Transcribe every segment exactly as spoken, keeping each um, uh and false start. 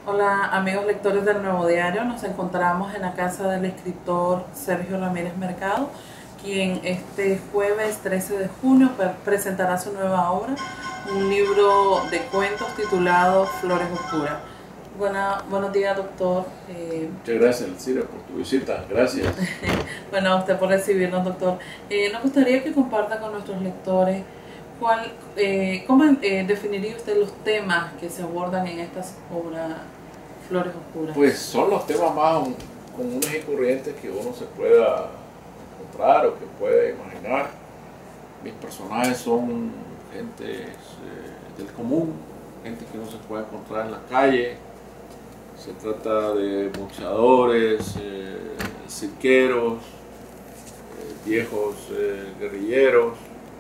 Hola amigos lectores del Nuevo Diario, nos encontramos en la casa del escritor Sergio Ramírez Mercado, quien este jueves trece de junio presentará su nueva obra, un libro de cuentos titulado Flores Oscuras. Buena, buenos días, doctor. Eh, Muchas gracias, Elcira, por tu visita. Gracias. Bueno, a usted por recibirnos, doctor. Eh, nos gustaría que comparta con nuestros lectores cuál, eh, cómo eh, definiría usted los temas que se abordan en estas obras Flores Oscuras. Pues son los temas más comunes y corrientes que uno se pueda encontrar o que puede imaginar. Mis personajes son gente eh, del común, gente que uno se puede encontrar en la calle. Se trata de boxeadores, eh, cirqueros, eh, viejos eh, guerrilleros,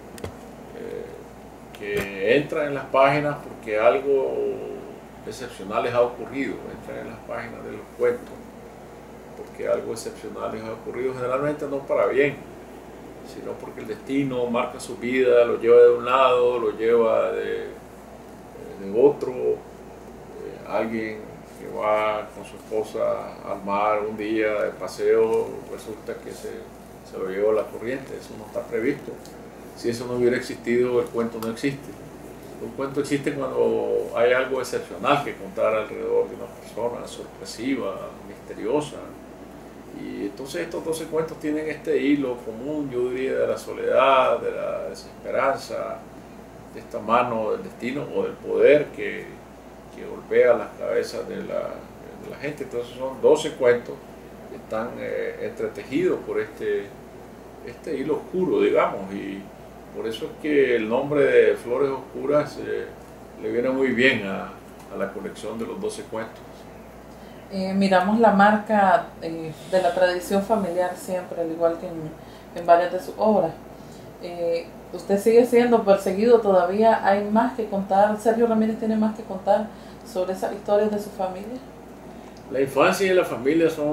eh, que entran en las páginas porque algo excepcional les ha ocurrido, entran en las páginas de los cuentos porque algo excepcional les ha ocurrido, generalmente no para bien, sino porque el destino marca su vida, lo lleva de un lado, lo lleva de, de otro. Eh, alguien que va con su esposa al mar un día de paseo, resulta que se, se lo llevó la corriente. Eso no está previsto. Si eso no hubiera existido, el cuento no existe. Un cuento existe cuando hay algo excepcional que contar alrededor de una persona, sorpresiva, misteriosa. Y entonces estos doce cuentos tienen este hilo común, yo diría, de la soledad, de la desesperanza, de esta mano del destino o del poder que, que golpea las cabezas de la, de la gente. Entonces son doce cuentos que están eh, entretejidos por este, este hilo oscuro, digamos, y por eso es que el nombre de Flores Oscuras eh, le viene muy bien a, a la colección de los doce cuentos. Eh, miramos la marca eh, de la tradición familiar siempre, al igual que en, en varias de sus obras. Eh, usted sigue siendo perseguido todavía, hay más que contar, Sergio Ramírez tiene más que contar sobre esas historias de su familia. La infancia y la familia son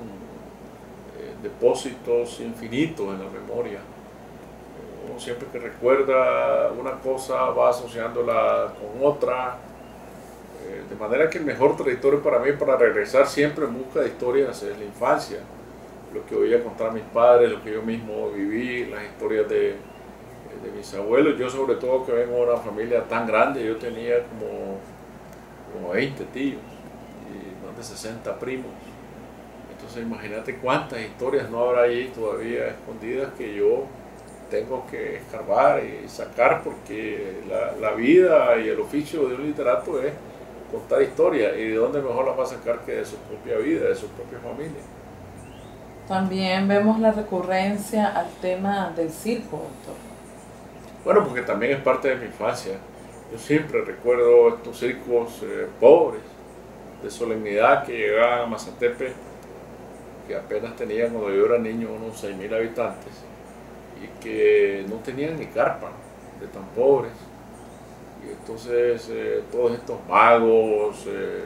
eh, depósitos infinitos en la memoria. Uno siempre que recuerda una cosa va asociándola con otra, eh, de manera que el mejor territorio para mí para regresar siempre en busca de historias es la infancia, lo que oía contar a mis padres, lo que yo mismo viví, las historias de, de mis abuelos. Yo sobre todo que vengo de una familia tan grande, yo tenía como, como veinte tíos y más de sesenta primos. Entonces imagínate cuántas historias no habrá ahí todavía escondidas que yo tengo que escarbar y sacar, porque la, la vida y el oficio de un literato es contar historias, y de dónde mejor las va a sacar que de su propia vida, de su propia familia. También vemos la recurrencia al tema del circo, doctor. Bueno, porque también es parte de mi infancia. Yo siempre recuerdo estos circos eh, pobres, de solemnidad, que llegaban a Mazatepe, que apenas tenían cuando yo era niño unos seis mil habitantes, y que no tenían ni carpa, de tan pobres. Y entonces eh, todos estos magos, eh,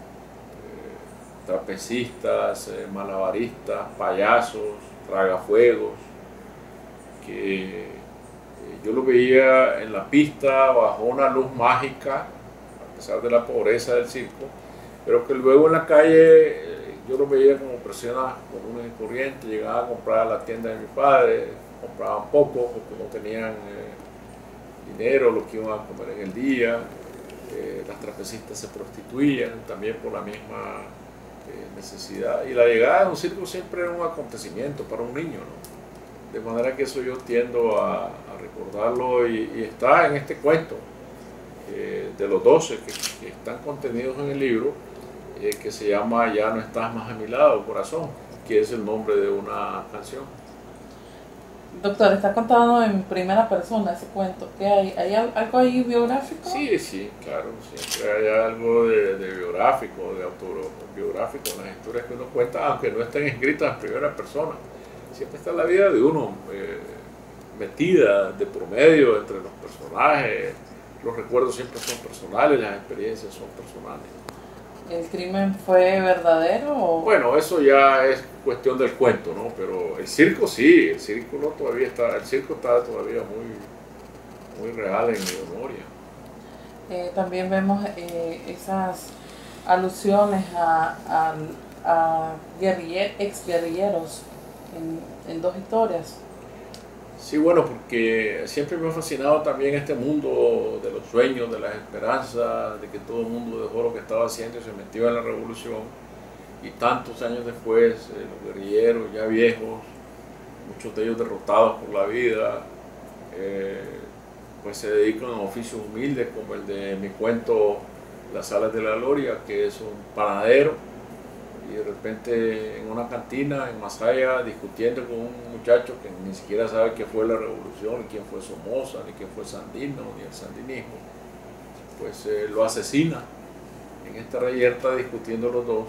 eh, trapecistas, eh, malabaristas, payasos, tragafuegos, que eh, yo lo veía en la pista bajo una luz mágica, a pesar de la pobreza del circo, pero que luego en la calle eh, yo lo veía como personas comunes y corrientes, llegaban a comprar a la tienda de mi padre, compraban poco porque no tenían eh, dinero, lo que iban a comer en el día. Eh, las trapecistas se prostituían también por la misma eh, necesidad, y la llegada de un circo siempre era un acontecimiento para un niño, ¿no? De manera que eso yo tiendo a, a recordarlo, y, y está en este cuento eh, de los doce que, que están contenidos en el libro, eh, que se llama Ya no estás más a mi lado, corazón, que es el nombre de una canción. Doctor, está contado en primera persona ese cuento. ¿Qué hay? ¿Hay algo ahí biográfico? Sí, sí, claro. Siempre hay algo de, de biográfico, de autobiográfico en las historias que uno cuenta, aunque no estén escritas en primera persona. Siempre está la vida de uno eh, metida de promedio entre los personajes. Los recuerdos siempre son personales, las experiencias son personales. ¿El crimen fue verdadero? O... Bueno, eso ya es cuestión del cuento, ¿no? Pero el circo sí, el circo no todavía está, el circo está todavía muy, muy real en mi memoria. Eh, también vemos eh, esas alusiones a, a, a guerriller, ex guerrilleros en, en dos historias. Sí, bueno, porque siempre me ha fascinado también este mundo de los sueños, de las esperanzas, de que todo el mundo dejó lo que estaba haciendo y se metió en la revolución. Y tantos años después, eh, los guerrilleros ya viejos, muchos de ellos derrotados por la vida, eh, pues se dedican a oficios humildes como el de mi cuento Las Alas de la Gloria, que es un panadero, y de repente en una cantina en Masaya discutiendo con un muchacho que ni siquiera sabe qué fue la revolución, ni quién fue Somoza, ni quién fue Sandino, ni el sandinismo, pues eh, lo asesina en esta reyerta discutiendo los dos,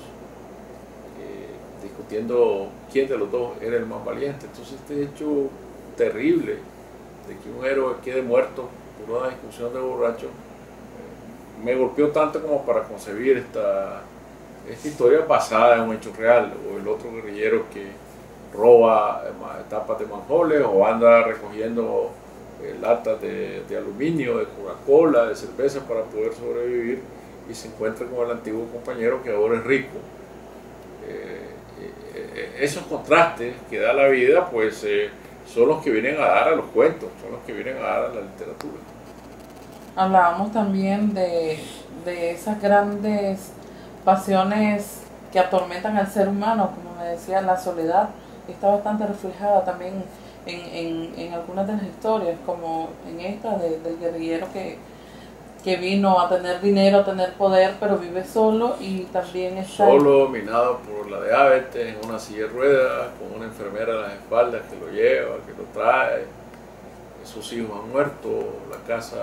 eh, discutiendo quién de los dos era el más valiente. Entonces este hecho terrible de que un héroe quede muerto por una discusión de borracho eh, me golpeó tanto como para concebir esta Esta historia es basada en un hecho real, o el otro guerrillero que roba tapas de manjoles o anda recogiendo eh, latas de, de aluminio, de Coca-Cola, de cerveza para poder sobrevivir y se encuentra con el antiguo compañero que ahora es rico. Eh, eh, esos contrastes que da la vida pues eh, son los que vienen a dar a los cuentos, son los que vienen a dar a la literatura. Hablábamos también de, de esas grandes pasiones que atormentan al ser humano, como me decía, la soledad está bastante reflejada también en, en, en algunas de las historias, como en esta de, del guerrillero que, que vino a tener dinero, a tener poder, pero vive solo y también está... Solo, dominado por la diabetes, en una silla de ruedas, con una enfermera a las espaldas que lo lleva, que lo trae, sus hijos han muerto, la casa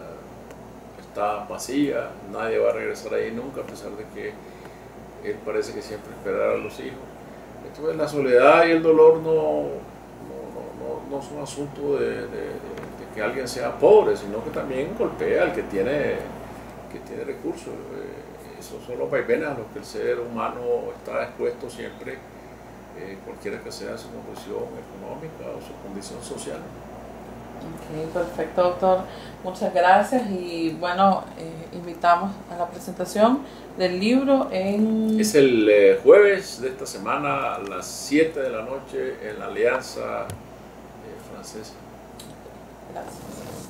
está vacía, nadie va a regresar ahí nunca, a pesar de que él parece que siempre esperará a los hijos. Entonces la soledad y el dolor no, no, no, no son asunto de, de, de que alguien sea pobre, sino que también golpea al que tiene, que tiene recursos. Eh, esos son los vaivenes a los que el ser humano está expuesto siempre, eh, cualquiera que sea su condición económica o su condición social. Ok, perfecto, doctor. Muchas gracias y bueno, eh, invitamos a la presentación del libro en... Es el eh, jueves de esta semana a las siete de la noche en la Alianza eh, Francesa. Gracias.